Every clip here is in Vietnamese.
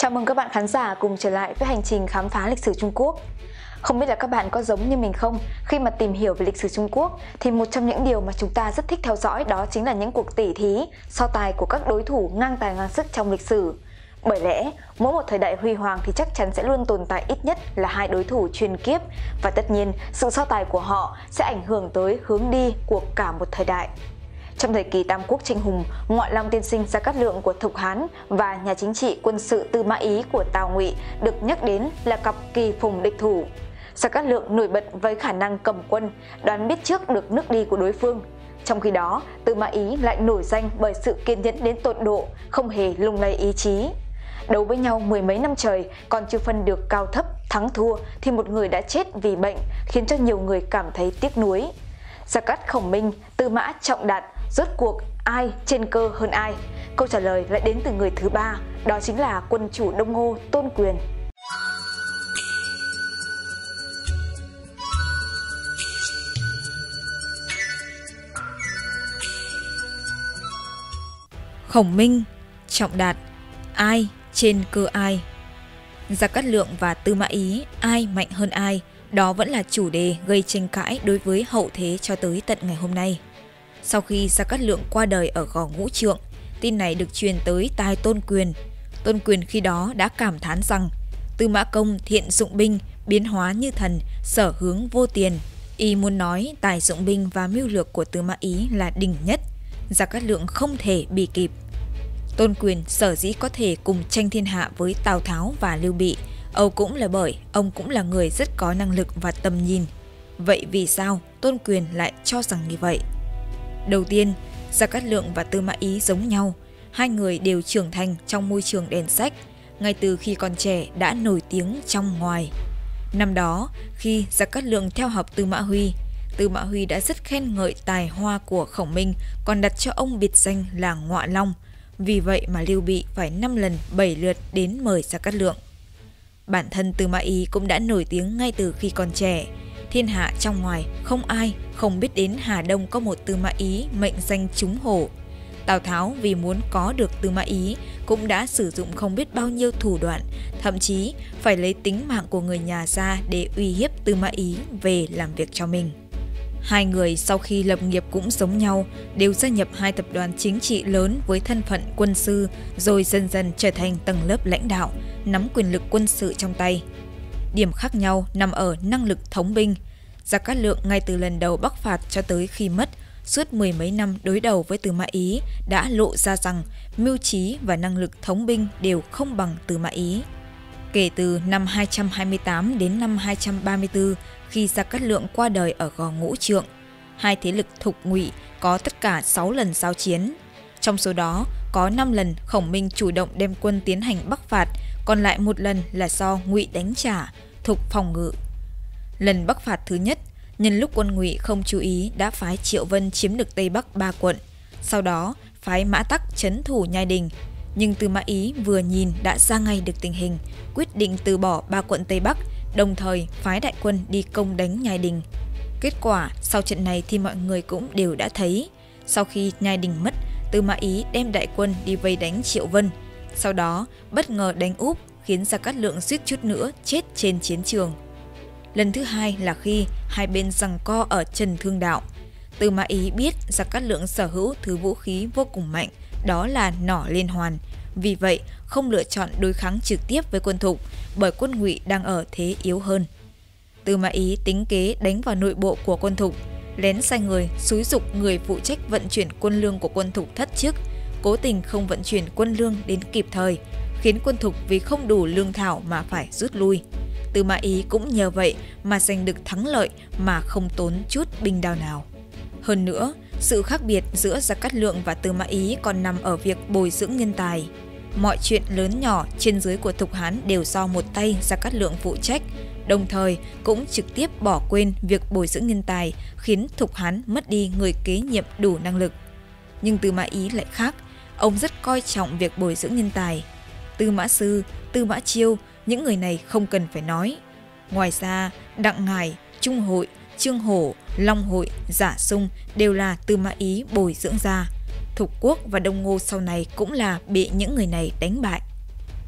Chào mừng các bạn khán giả cùng trở lại với hành trình khám phá lịch sử Trung Quốc. Không biết là các bạn có giống như mình không? Khi mà tìm hiểu về lịch sử Trung Quốc thì một trong những điều mà chúng ta rất thích theo dõi đó chính là những cuộc tỉ thí, so tài của các đối thủ ngang tài ngang sức trong lịch sử. Bởi lẽ, mỗi một thời đại huy hoàng thì chắc chắn sẽ luôn tồn tại ít nhất là hai đối thủ truyền kiếp, và tất nhiên sự so tài của họ sẽ ảnh hưởng tới hướng đi của cả một thời đại. Trong thời kỳ Tam Quốc tranh hùng, Ngoại Long tiên sinh Gia Cát Lượng của Thục Hán và nhà chính trị quân sự Tư Mã Ý của Tào Ngụy được nhắc đến là cặp kỳ phùng địch thủ. Gia Cát Lượng nổi bật với khả năng cầm quân, đoán biết trước được nước đi của đối phương. Trong khi đó, Tư Mã Ý lại nổi danh bởi sự kiên nhẫn đến tột độ, không hề lung lay ý chí. Đấu với nhau mười mấy năm trời, còn chưa phân được cao thấp, thắng thua thì một người đã chết vì bệnh, khiến cho nhiều người cảm thấy tiếc nuối. Gia Cát Khổng Minh, Tư Mã Trọng Đạt, rốt cuộc ai trên cơ hơn ai? Câu trả lời lại đến từ người thứ ba, đó chính là quân chủ Đông Ngô Tôn Quyền. Khổng Minh, Trọng Đạt, ai trên cơ ai? Gia Cát Lượng và Tư Mã Ý, ai mạnh hơn ai? Đó vẫn là chủ đề gây tranh cãi đối với hậu thế cho tới tận ngày hôm nay. Sau khi Gia Cát Lượng qua đời ở Gò Ngũ Trượng, tin này được truyền tới tai Tôn Quyền. Tôn Quyền khi đó đã cảm thán rằng Tư Mã Công thiện dụng binh, biến hóa như thần, sở hướng vô tiền. Y muốn nói tài dụng binh và mưu lược của Tư Mã Ý là đỉnh nhất, Gia Cát Lượng không thể bì kịp. Tôn Quyền sở dĩ có thể cùng tranh thiên hạ với Tào Tháo và Lưu Bị, Âu cũng là bởi ông cũng là người rất có năng lực và tầm nhìn. Vậy vì sao Tôn Quyền lại cho rằng như vậy? Đầu tiên, Gia Cát Lượng và Tư Mã Ý giống nhau, hai người đều trưởng thành trong môi trường đèn sách, ngay từ khi còn trẻ đã nổi tiếng trong ngoài. Năm đó, khi Gia Cát Lượng theo học Tư Mã Huy đã rất khen ngợi tài hoa của Khổng Minh, còn đặt cho ông biệt danh là Ngọa Long. Vì vậy mà Lưu Bị phải 5 lần 7 lượt đến mời Gia Cát Lượng. Bản thân Tư Mã Ý cũng đã nổi tiếng ngay từ khi còn trẻ. Thiên hạ trong ngoài không ai không biết đến Hà Đông có một Tư Mã Ý mệnh danh trúng hổ. Tào Tháo vì muốn có được Tư Mã Ý cũng đã sử dụng không biết bao nhiêu thủ đoạn, thậm chí phải lấy tính mạng của người nhà ra để uy hiếp Tư Mã Ý về làm việc cho mình. Hai người sau khi lập nghiệp cũng giống nhau, đều gia nhập hai tập đoàn chính trị lớn với thân phận quân sư, rồi dần dần trở thành tầng lớp lãnh đạo, nắm quyền lực quân sự trong tay. Điểm khác nhau nằm ở năng lực thống binh. Gia Cát Lượng ngay từ lần đầu bắc phạt cho tới khi mất, suốt mười mấy năm đối đầu với Tư Mã Ý đã lộ ra rằng mưu trí và năng lực thống binh đều không bằng Tư Mã Ý. Kể từ năm 228 đến năm 234, khi Gia Cát Lượng qua đời ở Gò Ngũ Trượng, hai thế lực Thục Ngụy có tất cả 6 lần giao chiến. Trong số đó, có 5 lần Khổng Minh chủ động đem quân tiến hành bắc phạt, còn lại một lần là do Ngụy đánh trả, Thục phòng ngự. Lần bắc phạt thứ nhất, nhân lúc quân Ngụy không chú ý đã phái Triệu Vân chiếm được Tây Bắc 3 quận, sau đó phái Mã Tắc trấn thủ Nhai Đình. Nhưng Tư Mã Ý vừa nhìn đã ra ngay được tình hình, quyết định từ bỏ 3 quận Tây Bắc, đồng thời phái đại quân đi công đánh Nhai Đình. Kết quả sau trận này thì mọi người cũng đều đã thấy. Sau khi Nhai Đình mất, Tư Mã Ý đem đại quân đi vây đánh Triệu Vân. Sau đó bất ngờ đánh úp, khiến Gia Cát Lượng suýt chút nữa chết trên chiến trường. Lần thứ hai là khi hai bên giằng co ở Trần Thương Đạo. Tư Mã Ý biết Gia Cát Lượng sở hữu thứ vũ khí vô cùng mạnh, đó là nỏ liên hoàn. Vì vậy không lựa chọn đối kháng trực tiếp với quân Thục, bởi quân Ngụy đang ở thế yếu hơn. Tư Mã Ý tính kế đánh vào nội bộ của quân Thục, lén sai người xúi giục người phụ trách vận chuyển quân lương của quân Thục thất chức, cố tình không vận chuyển quân lương đến kịp thời, khiến quân Thục vì không đủ lương thảo mà phải rút lui. Tư Mã Ý cũng nhờ vậy mà giành được thắng lợi mà không tốn chút binh đao nào. Hơn nữa, sự khác biệt giữa Gia Cát Lượng và Tư Mã Ý còn nằm ở việc bồi dưỡng nhân tài. Mọi chuyện lớn nhỏ trên dưới của Thục Hán đều do một tay Gia Cát Lượng phụ trách, đồng thời cũng trực tiếp bỏ quên việc bồi dưỡng nhân tài, khiến Thục Hán mất đi người kế nhiệm đủ năng lực. Nhưng Tư Mã Ý lại khác, ông rất coi trọng việc bồi dưỡng nhân tài. Tư Mã Sư, Tư Mã Chiêu, những người này không cần phải nói. Ngoài ra, Đặng Ngải, Trung Hội, Trương Hổ, Long Hội, Giả Sung đều là Tư Mã Ý bồi dưỡng ra. Thục Quốc và Đông Ngô sau này cũng là bị những người này đánh bại.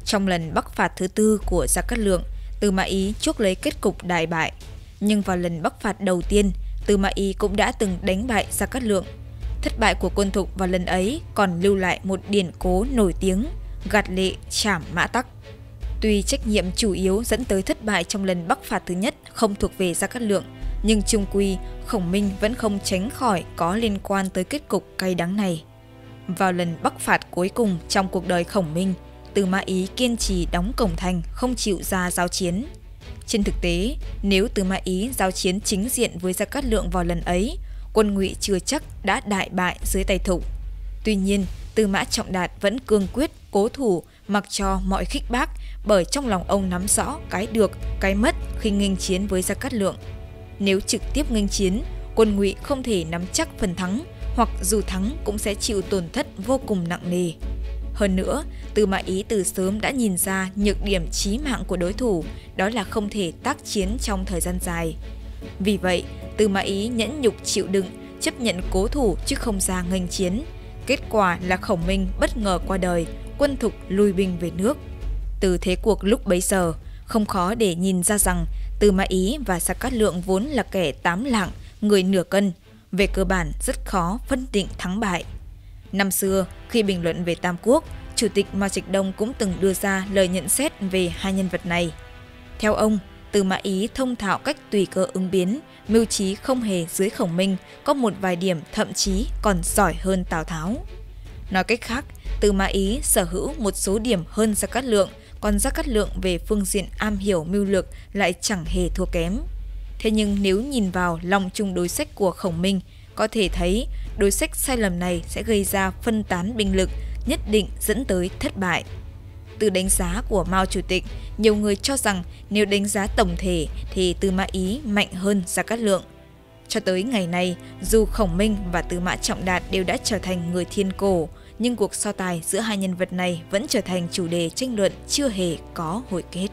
Trong lần bắc phạt thứ tư của Gia Cát Lượng, Tư Mã Ý chuốc lấy kết cục đại bại. Nhưng vào lần bắc phạt đầu tiên, Tư Mã Ý cũng đã từng đánh bại Gia Cát Lượng. Thất bại của quân Thục vào lần ấy còn lưu lại một điển cố nổi tiếng, gạt lệ trảm Mã Tắc. Tuy trách nhiệm chủ yếu dẫn tới thất bại trong lần bắc phạt thứ nhất không thuộc về Gia Cát Lượng, nhưng chung quy Khổng Minh vẫn không tránh khỏi có liên quan tới kết cục cay đắng này. Vào lần bắc phạt cuối cùng trong cuộc đời Khổng Minh, Tư Mã Ý kiên trì đóng cổng thành, không chịu ra giao chiến. Trên thực tế, nếu Tư Mã Ý giao chiến chính diện với Gia Cát Lượng vào lần ấy, quân Ngụy chưa chắc đã đại bại dưới tay Thục. Tuy nhiên, Tư Mã Trọng Đạt vẫn cương quyết cố thủ, mặc cho mọi khích bác, bởi trong lòng ông nắm rõ cái được, cái mất khi nghênh chiến với Gia Cát Lượng. Nếu trực tiếp nghênh chiến, quân Ngụy không thể nắm chắc phần thắng, hoặc dù thắng cũng sẽ chịu tổn thất vô cùng nặng nề. Hơn nữa, Tư Mã Ý từ sớm đã nhìn ra nhược điểm chí mạng của đối thủ, đó là không thể tác chiến trong thời gian dài. Vì vậy, Tư Mã Ý nhẫn nhục chịu đựng, chấp nhận cố thủ chứ không ra nghênh chiến. Kết quả là Khổng Minh bất ngờ qua đời, quân Thục lui binh về nước. Từ thế cuộc lúc bấy giờ, không khó để nhìn ra rằng Tư Mã Ý và Gia Cát Lượng vốn là kẻ tám lạng, người nửa cân, về cơ bản rất khó phân định thắng bại. Năm xưa, khi bình luận về Tam Quốc, Chủ tịch Mao Trạch Đông cũng từng đưa ra lời nhận xét về hai nhân vật này. Theo ông, Tư Mã Ý thông thạo cách tùy cơ ứng biến, mưu trí không hề dưới Khổng Minh, có một vài điểm thậm chí còn giỏi hơn Tào Tháo. Nói cách khác, Tư Mã Ý sở hữu một số điểm hơn Gia Cát Lượng, còn Gia Cát Lượng về phương diện am hiểu mưu lược lại chẳng hề thua kém. Thế nhưng nếu nhìn vào lòng chung đối sách của Khổng Minh, có thể thấy đối sách sai lầm này sẽ gây ra phân tán binh lực, nhất định dẫn tới thất bại. Từ đánh giá của Mao Chủ tịch, nhiều người cho rằng nếu đánh giá tổng thể thì Tư Mã Ý mạnh hơn Gia Cát Lượng. Cho tới ngày nay, dù Khổng Minh và Tư Mã Trọng Đạt đều đã trở thành người thiên cổ, nhưng cuộc so tài giữa hai nhân vật này vẫn trở thành chủ đề tranh luận chưa hề có hồi kết.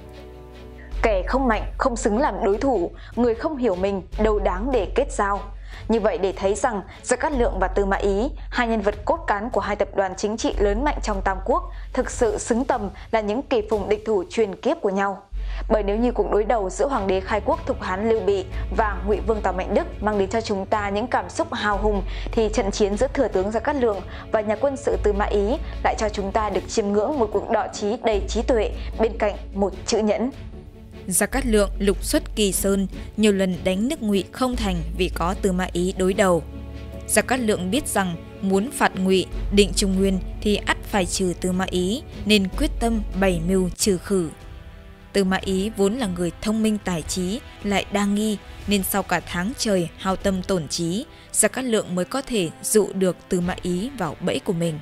Kẻ không mạnh không xứng làm đối thủ, người không hiểu mình đâu đáng để kết giao. Như vậy để thấy rằng Gia Cát Lượng và Tư Mã Ý, hai nhân vật cốt cán của hai tập đoàn chính trị lớn mạnh trong Tam Quốc, thực sự xứng tầm là những kỳ phùng địch thủ truyền kiếp của nhau. Bởi nếu như cuộc đối đầu giữa Hoàng đế khai quốc Thục Hán Lưu Bị và Ngụy Vương Tào Mạnh Đức mang đến cho chúng ta những cảm xúc hào hùng, thì trận chiến giữa thừa tướng Gia Cát Lượng và nhà quân sự Tư Mã Ý lại cho chúng ta được chiêm ngưỡng một cuộc đọ trí đầy trí tuệ bên cạnh một chữ nhẫn. Gia Cát Lượng lục xuất Kỳ Sơn, nhiều lần đánh nước Ngụy không thành vì có Tư Mã Ý đối đầu. Gia Cát Lượng biết rằng muốn phạt Ngụy, định Trung Nguyên thì ắt phải trừ Tư Mã Ý, nên quyết tâm bày mưu trừ khử. Tư Mã Ý vốn là người thông minh tài trí, lại đa nghi, nên sau cả tháng trời hao tâm tổn trí, Gia Cát Lượng mới có thể dụ được Tư Mã Ý vào bẫy của mình.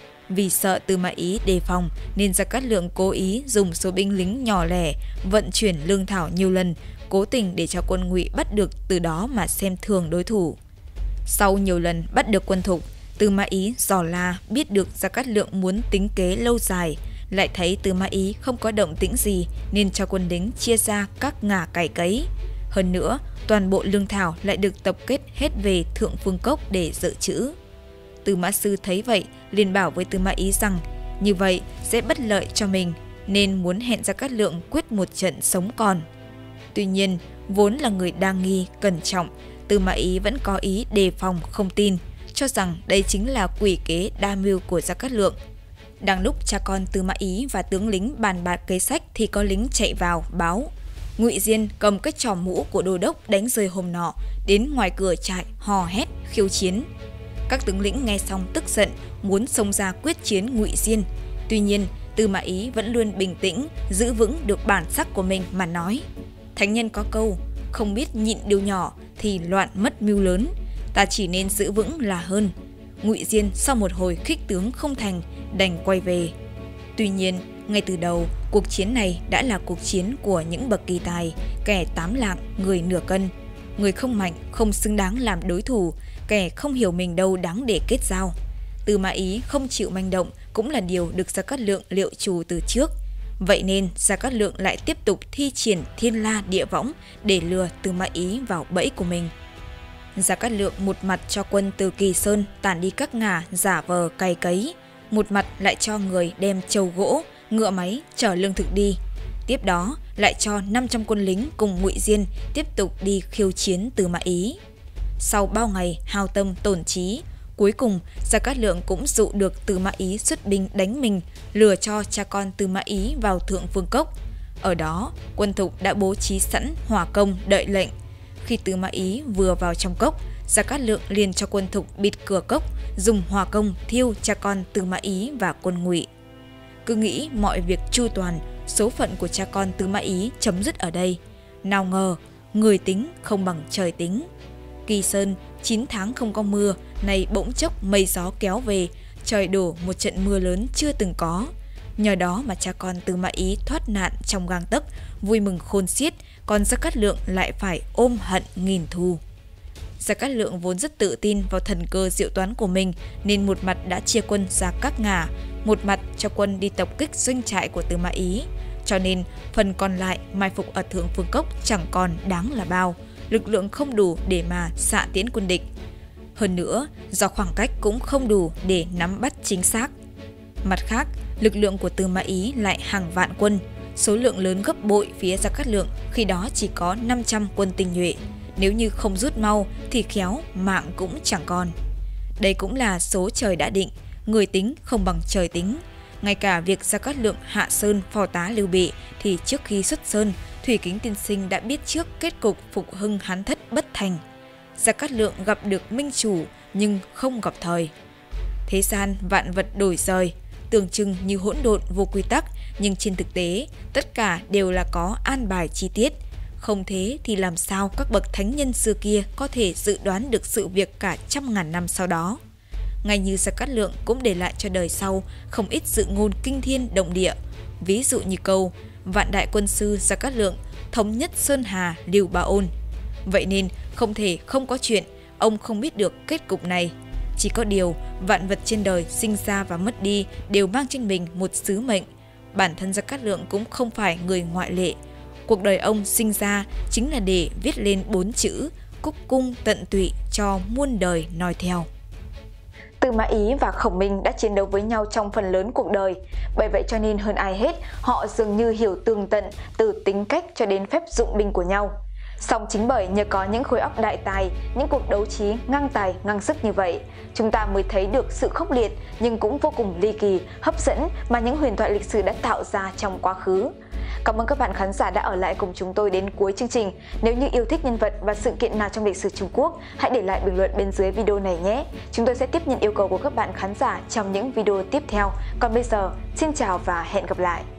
Vì sợ Tư Mã Ý đề phòng nên Gia Cát Lượng cố ý dùng số binh lính nhỏ lẻ, vận chuyển lương thảo nhiều lần, cố tình để cho quân Ngụy bắt được, từ đó mà xem thường đối thủ. Sau nhiều lần bắt được quân Thục, Tư Mã Ý dò la biết được Gia Cát Lượng muốn tính kế lâu dài, lại thấy Tư Mã Ý không có động tĩnh gì nên cho quân lính chia ra các ngả cày cấy. Hơn nữa, toàn bộ lương thảo lại được tập kết hết về Thượng Phương Cốc để dự trữ. Tư Mã Sư thấy vậy, liền bảo với Tư Mã Ý rằng như vậy sẽ bất lợi cho mình, nên muốn hẹn Gia Cát Lượng quyết một trận sống còn. Tuy nhiên, vốn là người đa nghi, cẩn trọng, Tư Mã Ý vẫn có ý đề phòng không tin, cho rằng đây chính là quỷ kế đa mưu của Gia Cát Lượng. Đang lúc cha con Tư Mã Ý và tướng lính bàn bạc kế sách thì có lính chạy vào báo Ngụy Diên cầm cái tròm mũ của đô đốc đánh rơi hôm nọ, đến ngoài cửa trại hò hét khiêu chiến. Các tướng lĩnh nghe xong tức giận, muốn xông ra quyết chiến Ngụy Diên. Tuy nhiên, Tư Mã Ý vẫn luôn bình tĩnh, giữ vững được bản sắc của mình mà nói: Thánh nhân có câu, không biết nhịn điều nhỏ thì loạn mất mưu lớn, ta chỉ nên giữ vững là hơn. Ngụy Diên sau một hồi khích tướng không thành, đành quay về. Tuy nhiên, ngay từ đầu, cuộc chiến này đã là cuộc chiến của những bậc kỳ tài, kẻ tám lạng, người nửa cân. Người không mạnh, không xứng đáng làm đối thủ, kẻ không hiểu mình đâu đáng để kết giao. Tư Mã Ý không chịu manh động cũng là điều được Gia Cát Lượng liệu trù từ trước. Vậy nên Gia Cát Lượng lại tiếp tục thi triển thiên la địa võng để lừa Tư Mã Ý vào bẫy của mình. Gia Cát Lượng một mặt cho quân từ Kỳ Sơn tản đi các ngả giả vờ cày cấy, một mặt lại cho người đem trâu gỗ, ngựa máy chở lương thực đi. Tiếp đó lại cho 500 quân lính cùng Ngụy Diên tiếp tục đi khiêu chiến Tư Mã Ý. Sau bao ngày hao tâm tổn trí, cuối cùng Gia Cát Lượng cũng dụ được Tư Mã Ý xuất binh đánh mình, lừa cho cha con Tư Mã Ý vào Thượng Phương Cốc. Ở đó, quân thục đã bố trí sẵn hỏa công đợi lệnh. Khi Tư Mã Ý vừa vào trong cốc, Gia Cát Lượng liền cho quân thục bịt cửa cốc, dùng hỏa công thiêu cha con Tư Mã Ý và quân Ngụy. Cứ nghĩ mọi việc chu toàn, số phận của cha con Tư Mã Ý chấm dứt ở đây. Nào ngờ, người tính không bằng trời tính. Kỳ Sơn 9 tháng không có mưa, nay bỗng chốc mây gió kéo về, trời đổ một trận mưa lớn chưa từng có. Nhờ đó mà cha con Tư Mã Ý thoát nạn trong gang tấc, vui mừng khôn xiết, còn Gia Cát Lượng lại phải ôm hận nghìn thù. Gia Cát Lượng vốn rất tự tin vào thần cơ diệu toán của mình, nên một mặt đã chia quân ra các ngả, một mặt cho quân đi tập kích doanh trại của Tư Mã Ý. Cho nên phần còn lại mai phục ở Thượng Phương Cốc chẳng còn đáng là bao, lực lượng không đủ để mà xạ tiến quân địch. Hơn nữa, do khoảng cách cũng không đủ để nắm bắt chính xác. Mặt khác, lực lượng của Tư Mã Ý lại hàng vạn quân, số lượng lớn gấp bội phía Gia Cát Lượng khi đó chỉ có 500 quân tinh nhuệ. Nếu như không rút mau thì khéo mạng cũng chẳng còn. Đây cũng là số trời đã định, người tính không bằng trời tính. Ngay cả việc Gia Cát Lượng hạ sơn phò tá Lưu Bị thì trước khi xuất sơn, Thủy Kính tiên sinh đã biết trước kết cục phục hưng Hán thất bất thành. Gia Cát Lượng gặp được minh chủ nhưng không gặp thời. Thế gian vạn vật đổi rời, tưởng chừng như hỗn độn vô quy tắc, nhưng trên thực tế tất cả đều là có an bài chi tiết. Không thế thì làm sao các bậc thánh nhân xưa kia có thể dự đoán được sự việc cả trăm ngàn năm sau đó. Ngay như Gia Cát Lượng cũng để lại cho đời sau không ít dự ngôn kinh thiên động địa. Ví dụ như câu vạn đại quân sư Gia Cát Lượng thống nhất Sơn Hà Lưu Ba Ôn. Vậy nên không thể không có chuyện ông không biết được kết cục này. Chỉ có điều vạn vật trên đời sinh ra và mất đi đều mang trên mình một sứ mệnh. Bản thân Gia Cát Lượng cũng không phải người ngoại lệ. Cuộc đời ông sinh ra chính là để viết lên 4 chữ cúc cung tận tụy cho muôn đời noi theo. Tư Mã Ý và Khổng Minh đã chiến đấu với nhau trong phần lớn cuộc đời, bởi vậy cho nên hơn ai hết, họ dường như hiểu tường tận từ tính cách cho đến phép dụng binh của nhau. Song chính bởi nhờ có những khối óc đại tài, những cuộc đấu trí ngang tài ngang sức như vậy, chúng ta mới thấy được sự khốc liệt nhưng cũng vô cùng ly kỳ, hấp dẫn mà những huyền thoại lịch sử đã tạo ra trong quá khứ. Cảm ơn các bạn khán giả đã ở lại cùng chúng tôi đến cuối chương trình. Nếu như yêu thích nhân vật và sự kiện nào trong lịch sử Trung Quốc, hãy để lại bình luận bên dưới video này nhé. Chúng tôi sẽ tiếp nhận yêu cầu của các bạn khán giả trong những video tiếp theo. Còn bây giờ, xin chào và hẹn gặp lại!